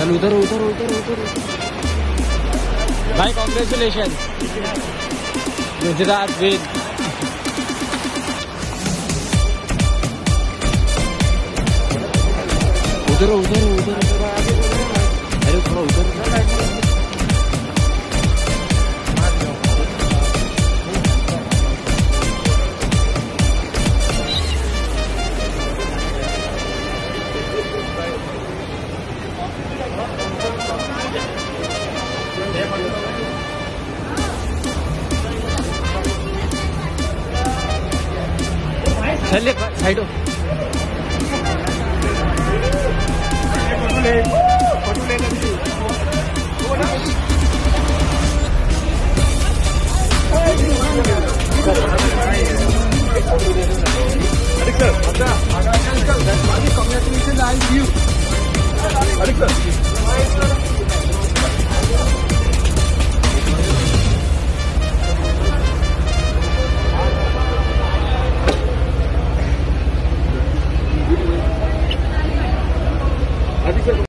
चल उधर उधर उधर उधर भाई, कॉन्ग्रेचुलेशन, गुजरात विन। उधर उधर उधर अरे थोड़ा उधर। चलिए साइड हो।